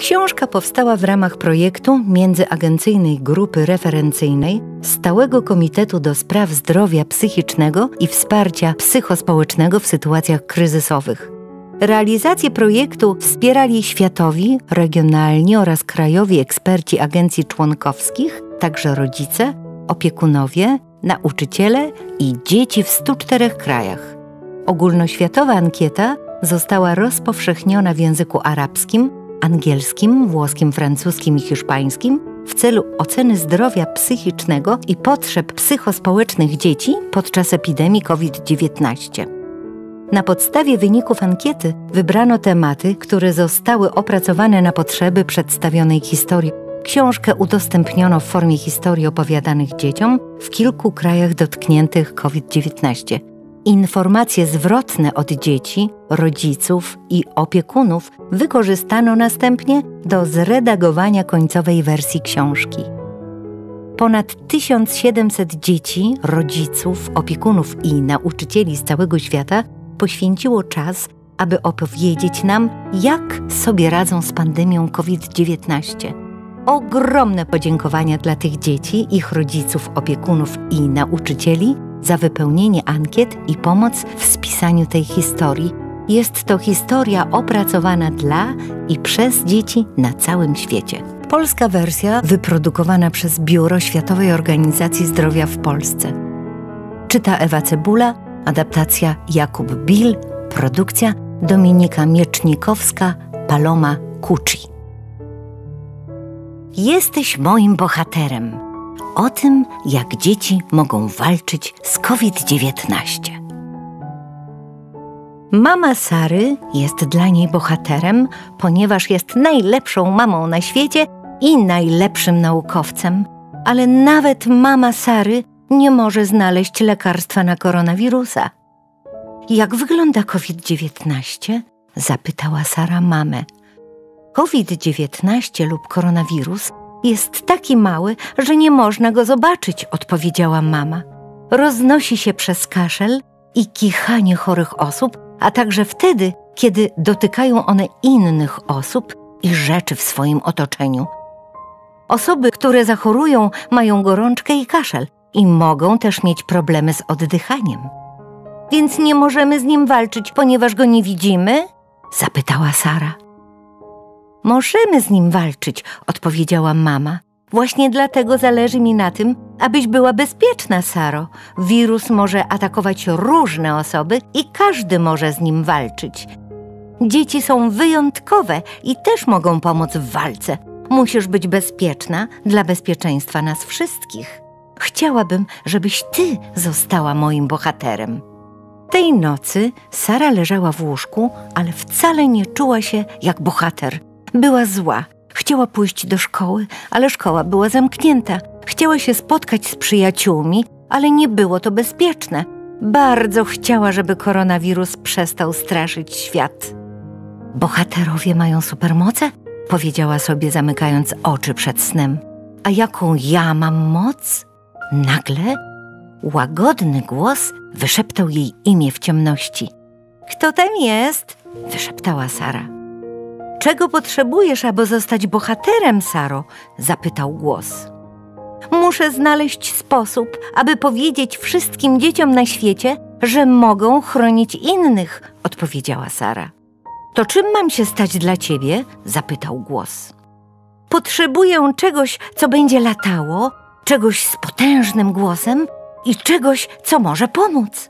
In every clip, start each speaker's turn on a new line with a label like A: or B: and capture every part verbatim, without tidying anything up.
A: Książka powstała w ramach projektu Międzyagencyjnej Grupy Referencyjnej Stałego Komitetu do Spraw Zdrowia Psychicznego i Wsparcia Psychospołecznego w sytuacjach kryzysowych. Realizację projektu wspierali światowi, regionalni oraz krajowi eksperci agencji członkowskich, także rodzice, opiekunowie, nauczyciele i dzieci w stu czterech krajach. Ogólnoświatowa ankieta została rozpowszechniona w języku arabskim, angielskim, włoskim, francuskim i hiszpańskim w celu oceny zdrowia psychicznego i potrzeb psychospołecznych dzieci podczas epidemii COVID dziewiętnaście. Na podstawie wyników ankiety wybrano tematy, które zostały opracowane na potrzeby przedstawionej historii. Książkę udostępniono w formie historii opowiadanych dzieciom w kilku krajach dotkniętych COVID dziewiętnaście. Informacje zwrotne od dzieci, rodziców i opiekunów wykorzystano następnie do zredagowania końcowej wersji książki. Ponad tysiąc siedemset dzieci, rodziców, opiekunów i nauczycieli z całego świata poświęciło czas, aby opowiedzieć nam, jak sobie radzą z pandemią COVID dziewiętnaście. Ogromne podziękowania dla tych dzieci, ich rodziców, opiekunów i nauczycieli za wypełnienie ankiet i pomoc w spisaniu tej historii. Jest to historia opracowana dla i przez dzieci na całym świecie. Polska wersja wyprodukowana przez Biuro Światowej Organizacji Zdrowia w Polsce. Czyta Ewa Cebula, adaptacja Jakub Bil, produkcja Dominika Miecznikowska, Paloma Kucci. Jesteś moim bohaterem. O tym, jak dzieci mogą walczyć z COVID dziewiętnaście. Mama Sary jest dla niej bohaterem, ponieważ jest najlepszą mamą na świecie i najlepszym naukowcem. Ale nawet mama Sary nie może znaleźć lekarstwa na koronawirusa. Jak wygląda COVID dziewiętnaście? Zapytała Sara mamę. COVID dziewiętnaście lub koronawirus jest taki mały, że nie można go zobaczyć, odpowiedziała mama. Roznosi się przez kaszel i kichanie chorych osób, a także wtedy, kiedy dotykają one innych osób i rzeczy w swoim otoczeniu. Osoby, które zachorują, mają gorączkę i kaszel i mogą też mieć problemy z oddychaniem. Więc nie możemy z nim walczyć, ponieważ go nie widzimy? Zapytała Sara. Możemy z nim walczyć, odpowiedziała mama. Właśnie dlatego zależy mi na tym, abyś była bezpieczna, Saro. Wirus może atakować różne osoby i każdy może z nim walczyć. Dzieci są wyjątkowe i też mogą pomóc w walce. Musisz być bezpieczna dla bezpieczeństwa nas wszystkich. Chciałabym, żebyś ty została moim bohaterem. Tej nocy Sara leżała w łóżku, ale wcale nie czuła się jak bohater. Była zła. Chciała pójść do szkoły, ale szkoła była zamknięta. Chciała się spotkać z przyjaciółmi, ale nie było to bezpieczne. Bardzo chciała, żeby koronawirus przestał straszyć świat. Bohaterowie mają supermoce? Powiedziała sobie, zamykając oczy przed snem. A jaką ja mam moc? Nagle łagodny głos wyszeptał jej imię w ciemności. Kto tam jest? Wyszeptała Sara. Czego potrzebujesz, aby zostać bohaterem, Saro? Zapytał głos. Muszę znaleźć sposób, aby powiedzieć wszystkim dzieciom na świecie, że mogą chronić innych, odpowiedziała Sara. To czym mam się stać dla ciebie? Zapytał głos. Potrzebuję czegoś, co będzie latało, czegoś z potężnym głosem i czegoś, co może pomóc.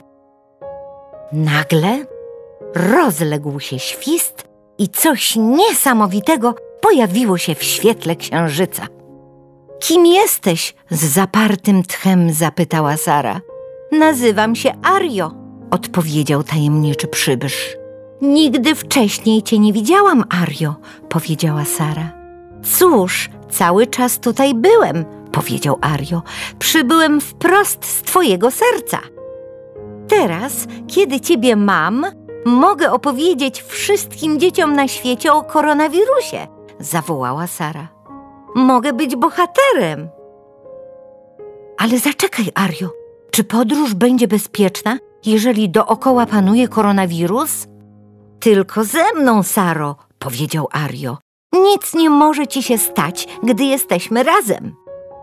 A: Nagle rozległ się świst i coś niesamowitego pojawiło się w świetle księżyca. Kim jesteś? Z zapartym tchem zapytała Sara. Nazywam się Ario, odpowiedział tajemniczy przybysz. Nigdy wcześniej cię nie widziałam, Ario, powiedziała Sara. Cóż, cały czas tutaj byłem, powiedział Ario. Przybyłem wprost z twojego serca. Teraz, kiedy ciebie mam, mogę opowiedzieć wszystkim dzieciom na świecie o koronawirusie, zawołała Sara. Mogę być bohaterem. Ale zaczekaj, Ario, czy podróż będzie bezpieczna, jeżeli dookoła panuje koronawirus? Tylko ze mną, Saro, powiedział Ario. Nic nie może ci się stać, gdy jesteśmy razem.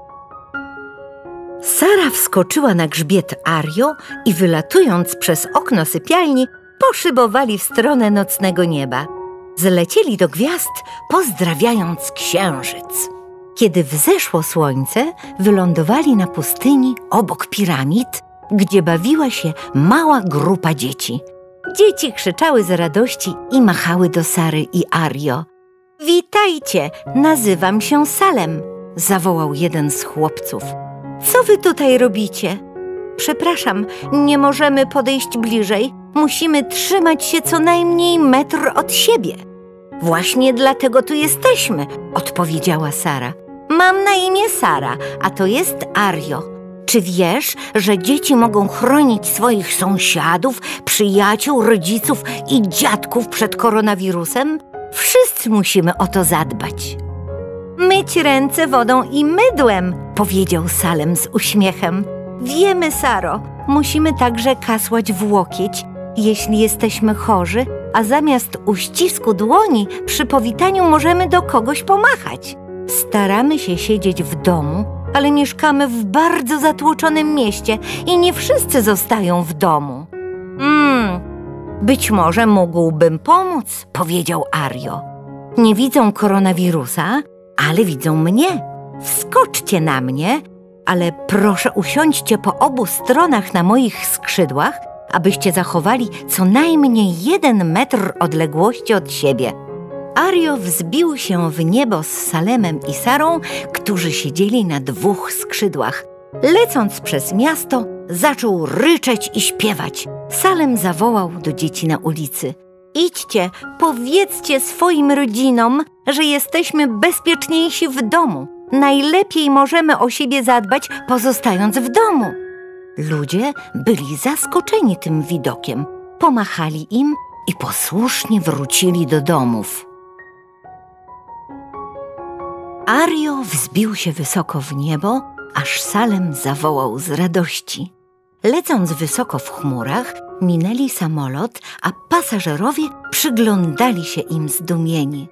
A: Sara wskoczyła na grzbiet Ario i wylatując przez okno sypialni, poszybowali w stronę nocnego nieba. Zlecieli do gwiazd, pozdrawiając księżyc. Kiedy wzeszło słońce, wylądowali na pustyni obok piramid, gdzie bawiła się mała grupa dzieci. Dzieci krzyczały z radości i machały do Sary i Ario. Witajcie, nazywam się Salem, zawołał jeden z chłopców. Co wy tutaj robicie? Przepraszam, nie możemy podejść bliżej. Musimy trzymać się co najmniej metr od siebie. Właśnie dlatego tu jesteśmy, odpowiedziała Sara. Mam na imię Sara, a to jest Ario. Czy wiesz, że dzieci mogą chronić swoich sąsiadów, przyjaciół, rodziców i dziadków przed koronawirusem? Wszyscy musimy o to zadbać. Myć ręce wodą i mydłem, powiedział Salem z uśmiechem. Wiemy, Saro, musimy także kasłać w łokieć, jeśli jesteśmy chorzy, a zamiast uścisku dłoni przy powitaniu możemy do kogoś pomachać. Staramy się siedzieć w domu, ale mieszkamy w bardzo zatłoczonym mieście i nie wszyscy zostają w domu. Hmm, być może mógłbym pomóc, powiedział Ario. Nie widzą koronawirusa, ale widzą mnie. Wskoczcie na mnie, ale proszę usiądźcie po obu stronach na moich skrzydłach, abyście zachowali co najmniej jeden metr odległości od siebie. Ario wzbił się w niebo z Salemem i Sarą, którzy siedzieli na dwóch skrzydłach. Lecąc przez miasto, zaczął ryczeć i śpiewać. Salem zawołał do dzieci na ulicy. Idźcie, powiedzcie swoim rodzinom, że jesteśmy bezpieczniejsi w domu. Najlepiej możemy o siebie zadbać, pozostając w domu. Ludzie byli zaskoczeni tym widokiem. Pomachali im i posłusznie wrócili do domów. Ario wzbił się wysoko w niebo, aż Salem zawołał z radości. Lecąc wysoko w chmurach, minęli samolot, a pasażerowie przyglądali się im zdumieni.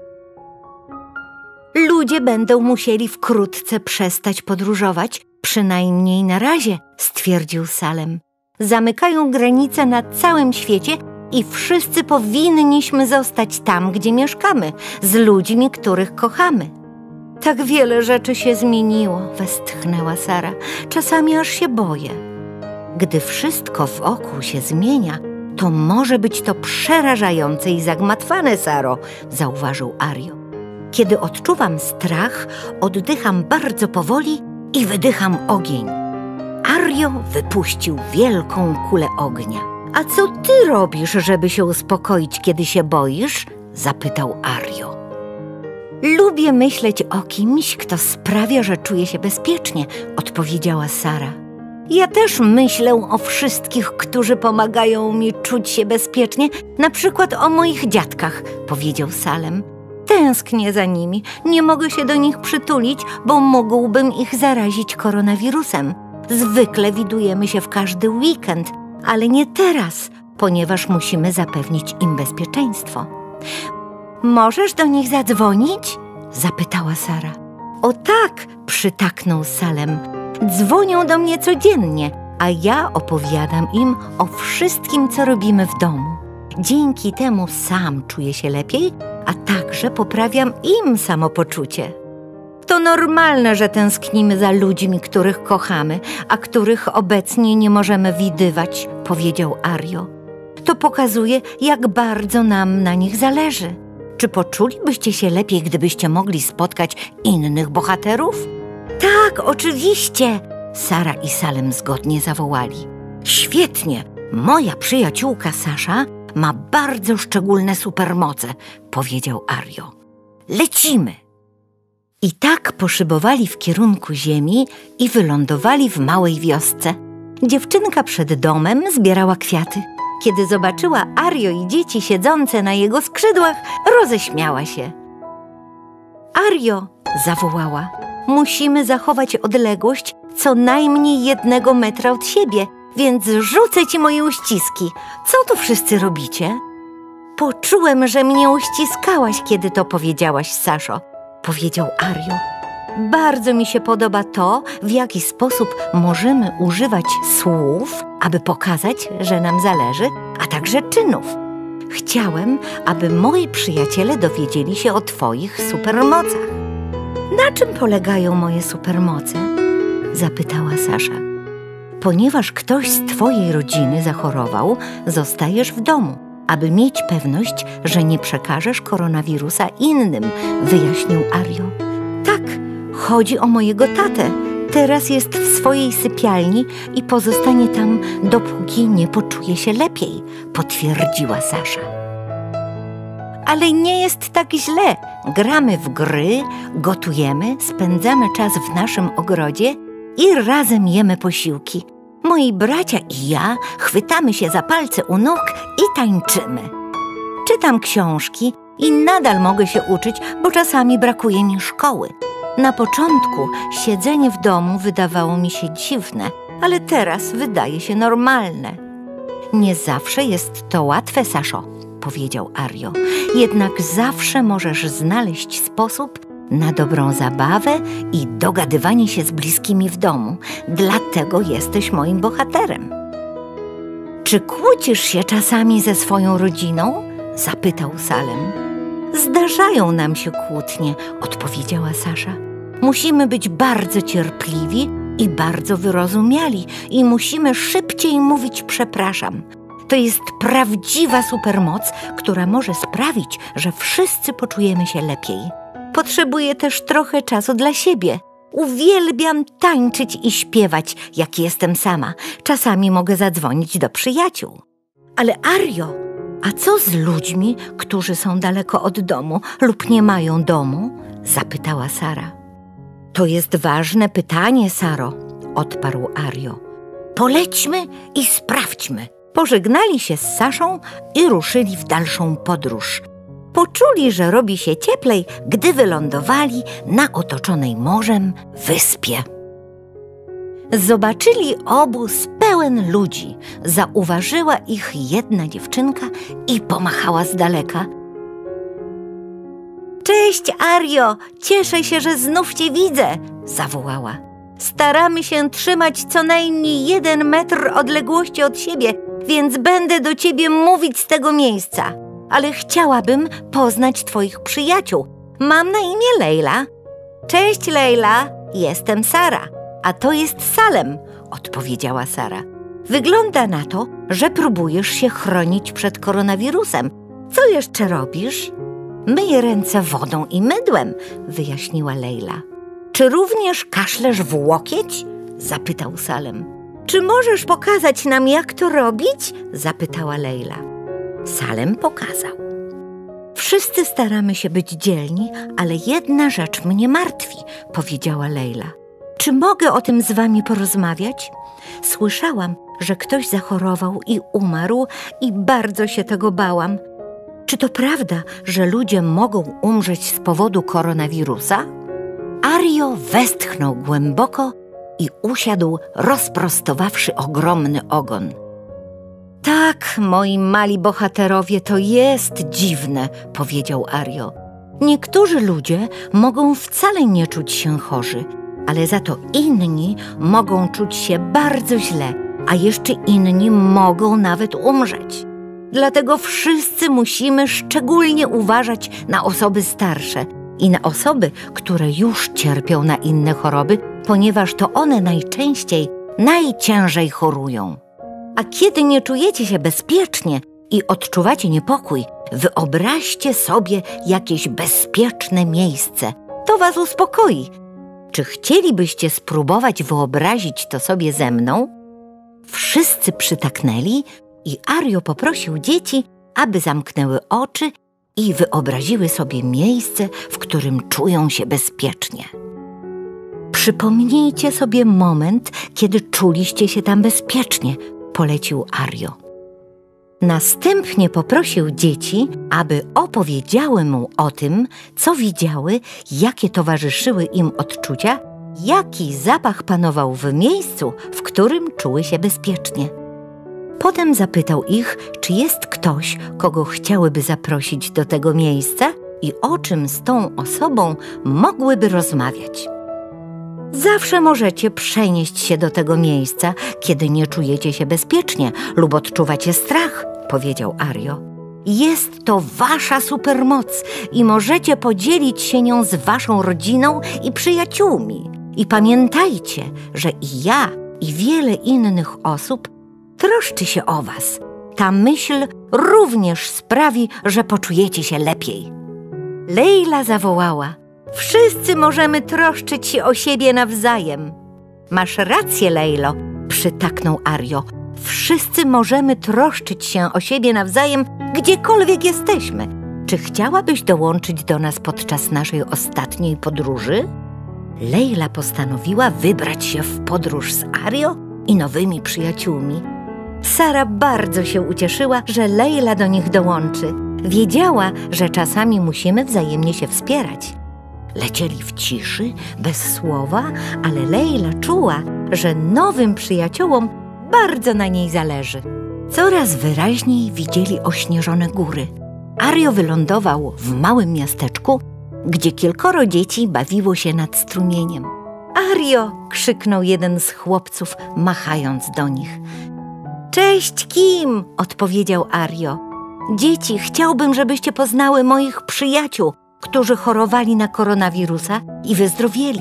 A: Ludzie będą musieli wkrótce przestać podróżować, przynajmniej na razie, stwierdził Salem. Zamykają granice na całym świecie i wszyscy powinniśmy zostać tam, gdzie mieszkamy, z ludźmi, których kochamy. Tak wiele rzeczy się zmieniło, westchnęła Sara. Czasami aż się boję. Gdy wszystko wokół się zmienia, to może być to przerażające i zagmatwane, Saro, zauważył Ario. Kiedy odczuwam strach, oddycham bardzo powoli i wydycham ogień. Ario wypuścił wielką kulę ognia. A co ty robisz, żeby się uspokoić, kiedy się boisz? Zapytał Ario. Lubię myśleć o kimś, kto sprawia, że czuję się bezpiecznie, odpowiedziała Sara. Ja też myślę o wszystkich, którzy pomagają mi czuć się bezpiecznie, na przykład o moich dziadkach, powiedział Salem. Tęsknię za nimi, nie mogę się do nich przytulić, bo mógłbym ich zarazić koronawirusem. Zwykle widujemy się w każdy weekend, ale nie teraz, ponieważ musimy zapewnić im bezpieczeństwo. Możesz do nich zadzwonić? Zapytała Sara. O tak, przytaknął Salem. Dzwonią do mnie codziennie, a ja opowiadam im o wszystkim, co robimy w domu. Dzięki temu sam czuję się lepiej, a także poprawiam im samopoczucie. To normalne, że tęsknimy za ludźmi, których kochamy, a których obecnie nie możemy widywać, powiedział Ario. To pokazuje, jak bardzo nam na nich zależy. Czy poczulibyście się lepiej, gdybyście mogli spotkać innych bohaterów? Tak, oczywiście! Sara i Salem zgodnie zawołali. Świetnie! Moja przyjaciółka Sasza ma bardzo szczególne supermoce, powiedział Ario. Lecimy! I tak poszybowali w kierunku ziemi i wylądowali w małej wiosce. Dziewczynka przed domem zbierała kwiaty. Kiedy zobaczyła Ario i dzieci siedzące na jego skrzydłach, roześmiała się. Ario, zawołała, musimy zachować odległość co najmniej jednego metra od siebie, więc rzucę ci moje uściski. Co tu wszyscy robicie? Poczułem, że mnie uściskałaś, kiedy to powiedziałaś, Saszo, powiedział Ario. Bardzo mi się podoba to, w jaki sposób możemy używać słów, aby pokazać, że nam zależy, a także czynów. Chciałem, aby moi przyjaciele dowiedzieli się o twoich supermocach. Na czym polegają moje supermoce? Zapytała Sasza. Ponieważ ktoś z twojej rodziny zachorował, zostajesz w domu, aby mieć pewność, że nie przekażesz koronawirusa innym, wyjaśnił Ario. Tak, chodzi o mojego tatę. Teraz jest w swojej sypialni i pozostanie tam, dopóki nie poczuje się lepiej, potwierdziła Sasza. Ale nie jest tak źle. Gramy w gry, gotujemy, spędzamy czas w naszym ogrodzie i razem jemy posiłki. Moi bracia i ja chwytamy się za palce u nóg i tańczymy. Czytam książki i nadal mogę się uczyć, bo czasami brakuje mi szkoły. Na początku siedzenie w domu wydawało mi się dziwne, ale teraz wydaje się normalne. Nie zawsze jest to łatwe, Saszo, powiedział Ario. Jednak zawsze możesz znaleźć sposób na dobrą zabawę i dogadywanie się z bliskimi w domu. Dlatego jesteś moim bohaterem. Czy kłócisz się czasami ze swoją rodziną? Zapytał Salem. Zdarzają nam się kłótnie, odpowiedziała Sasza. Musimy być bardzo cierpliwi i bardzo wyrozumiali i musimy szybciej mówić przepraszam. To jest prawdziwa supermoc, która może sprawić, że wszyscy poczujemy się lepiej. Potrzebuję też trochę czasu dla siebie. Uwielbiam tańczyć i śpiewać, jak jestem sama. Czasami mogę zadzwonić do przyjaciół. Ale Ario, a co z ludźmi, którzy są daleko od domu lub nie mają domu? Zapytała Sara. To jest ważne pytanie, Saro, odparł Ario. Polećmy i sprawdźmy. Pożegnali się z Saszą i ruszyli w dalszą podróż. Poczuli, że robi się cieplej, gdy wylądowali na otoczonej morzem wyspie. Zobaczyli obóz pełen ludzi. Zauważyła ich jedna dziewczynka i pomachała z daleka. Cześć, Ario! Cieszę się, że znów cię widzę! Zawołała. Staramy się trzymać co najmniej jeden metr odległości od siebie, więc będę do ciebie mówić z tego miejsca. Ale chciałabym poznać twoich przyjaciół. Mam na imię Leila. Cześć, Leila. Jestem Sara, a to jest Salem, odpowiedziała Sara. Wygląda na to, że próbujesz się chronić przed koronawirusem. Co jeszcze robisz? Myję ręce wodą i mydłem, wyjaśniła Leila. Czy również kaszlesz w łokieć? Zapytał Salem. Czy możesz pokazać nam, jak to robić? Zapytała Leila. Salem pokazał. Wszyscy staramy się być dzielni, ale jedna rzecz mnie martwi, powiedziała Leila. Czy mogę o tym z wami porozmawiać? Słyszałam, że ktoś zachorował i umarł i bardzo się tego bałam. Czy to prawda, że ludzie mogą umrzeć z powodu koronawirusa? Ario westchnął głęboko i usiadł, rozprostowawszy ogromny ogon. Tak, moi mali bohaterowie, to jest dziwne, powiedział Ario. Niektórzy ludzie mogą wcale nie czuć się chorzy, ale za to inni mogą czuć się bardzo źle, a jeszcze inni mogą nawet umrzeć. Dlatego wszyscy musimy szczególnie uważać na osoby starsze i na osoby, które już cierpią na inne choroby, ponieważ to one najczęściej najciężej chorują. A kiedy nie czujecie się bezpiecznie i odczuwacie niepokój, wyobraźcie sobie jakieś bezpieczne miejsce. To was uspokoi. Czy chcielibyście spróbować wyobrazić to sobie ze mną? Wszyscy przytaknęli i Ario poprosił dzieci, aby zamknęły oczy i wyobraziły sobie miejsce, w którym czują się bezpiecznie. Przypomnijcie sobie moment, kiedy czuliście się tam bezpiecznie, polecił Ario. Następnie poprosił dzieci, aby opowiedziały mu o tym, co widziały, jakie towarzyszyły im odczucia, jaki zapach panował w miejscu, w którym czuły się bezpiecznie. Potem zapytał ich, czy jest ktoś, kogo chciałyby zaprosić do tego miejsca i o czym z tą osobą mogłyby rozmawiać. Zawsze możecie przenieść się do tego miejsca, kiedy nie czujecie się bezpiecznie lub odczuwacie strach, powiedział Ario. Jest to wasza supermoc i możecie podzielić się nią z waszą rodziną i przyjaciółmi. I pamiętajcie, że i ja, i wiele innych osób troszczy się o was. Ta myśl również sprawi, że poczujecie się lepiej. Lejla zawołała: wszyscy możemy troszczyć się o siebie nawzajem. Masz rację, Lejlo, przytaknął Ario. Wszyscy możemy troszczyć się o siebie nawzajem, gdziekolwiek jesteśmy. Czy chciałabyś dołączyć do nas podczas naszej ostatniej podróży? Lejla postanowiła wybrać się w podróż z Ario i nowymi przyjaciółmi. Sara bardzo się ucieszyła, że Lejla do nich dołączy. Wiedziała, że czasami musimy wzajemnie się wspierać. Lecieli w ciszy, bez słowa, ale Lejla czuła, że nowym przyjaciołom bardzo na niej zależy. Coraz wyraźniej widzieli ośnieżone góry. Ario wylądował w małym miasteczku, gdzie kilkoro dzieci bawiło się nad strumieniem. Ario! Krzyknął jeden z chłopców, machając do nich. Cześć, Kim! Odpowiedział Ario. Dzieci, chciałbym, żebyście poznały moich przyjaciół, którzy chorowali na koronawirusa i wyzdrowieli.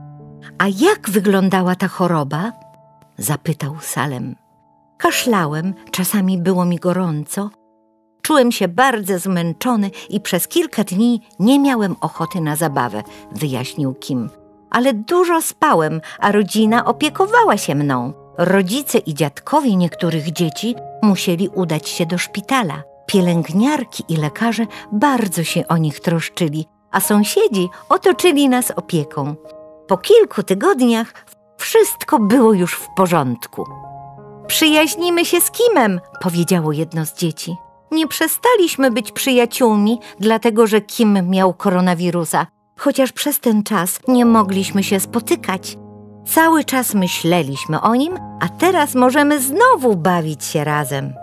A: A jak wyglądała ta choroba? Zapytał Salem. Kaszlałem, czasami było mi gorąco. Czułem się bardzo zmęczony i przez kilka dni nie miałem ochoty na zabawę, wyjaśnił Kim. Ale dużo spałem, a rodzina opiekowała się mną. Rodzice i dziadkowie niektórych dzieci musieli udać się do szpitala. Pielęgniarki i lekarze bardzo się o nich troszczyli, a sąsiedzi otoczyli nas opieką. Po kilku tygodniach wszystko było już w porządku. Przyjaźnimy się z Kimem, powiedziało jedno z dzieci. Nie przestaliśmy być przyjaciółmi, dlatego że Kim miał koronawirusa, chociaż przez ten czas nie mogliśmy się spotykać. Cały czas myśleliśmy o nim, a teraz możemy znowu bawić się razem.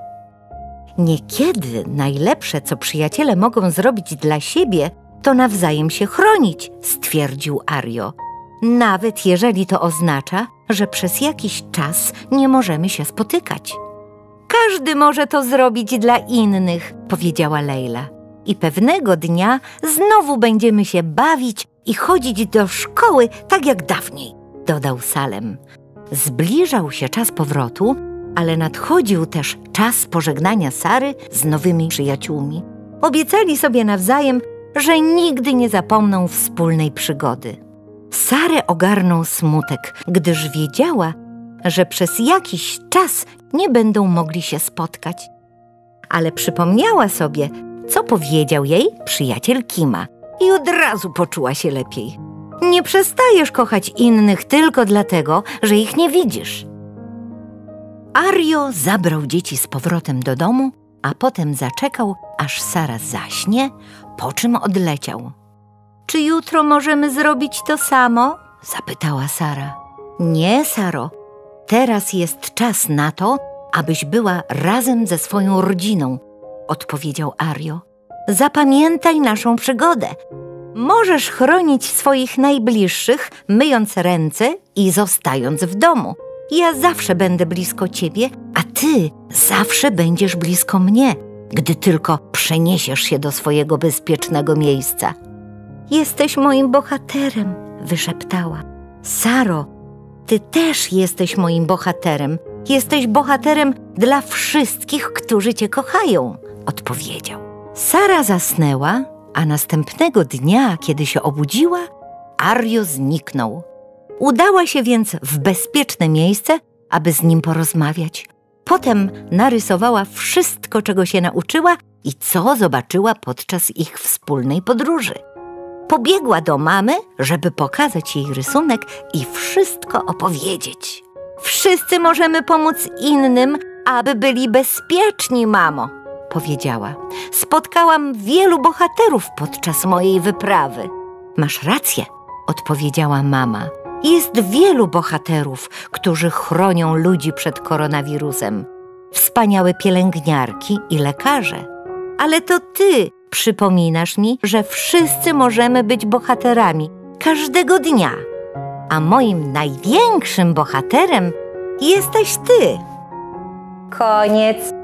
A: Niekiedy najlepsze, co przyjaciele mogą zrobić dla siebie, to nawzajem się chronić, stwierdził Ario. Nawet jeżeli to oznacza, że przez jakiś czas nie możemy się spotykać. Każdy może to zrobić dla innych, powiedziała Lejla. I pewnego dnia znowu będziemy się bawić i chodzić do szkoły tak jak dawniej, dodał Salem. Zbliżał się czas powrotu, ale nadchodził też czas pożegnania Sary z nowymi przyjaciółmi. Obiecali sobie nawzajem, że nigdy nie zapomną wspólnej przygody. Sarę ogarnął smutek, gdyż wiedziała, że przez jakiś czas nie będą mogli się spotkać. Ale przypomniała sobie, co powiedział jej przyjaciel Kima i od razu poczuła się lepiej. Nie przestajesz kochać innych tylko dlatego, że ich nie widzisz. Ario zabrał dzieci z powrotem do domu, a potem zaczekał, aż Sara zaśnie, po czym odleciał. Czy jutro możemy zrobić to samo? Zapytała Sara. Nie, Saro. Teraz jest czas na to, abyś była razem ze swoją rodziną, odpowiedział Ario. Zapamiętaj naszą przygodę. Możesz chronić swoich najbliższych, myjąc ręce i zostając w domu. Ja zawsze będę blisko ciebie, a ty zawsze będziesz blisko mnie, gdy tylko przeniesiesz się do swojego bezpiecznego miejsca. Jesteś moim bohaterem, wyszeptała. Saro, ty też jesteś moim bohaterem. Jesteś bohaterem dla wszystkich, którzy cię kochają, odpowiedział. Sara zasnęła, a następnego dnia, kiedy się obudziła, Ario zniknął. Udała się więc w bezpieczne miejsce, aby z nim porozmawiać. Potem narysowała wszystko, czego się nauczyła i co zobaczyła podczas ich wspólnej podróży. Pobiegła do mamy, żeby pokazać jej rysunek i wszystko opowiedzieć. Wszyscy możemy pomóc innym, aby byli bezpieczni, mamo, powiedziała. Spotkałam wielu bohaterów podczas mojej wyprawy. Masz rację, odpowiedziała mama. Jest wielu bohaterów, którzy chronią ludzi przed koronawirusem. wspaniałe pielęgniarki i lekarze. Ale to ty przypominasz mi, że wszyscy możemy być bohaterami każdego dnia. A moim największym bohaterem jesteś ty.
B: Koniec.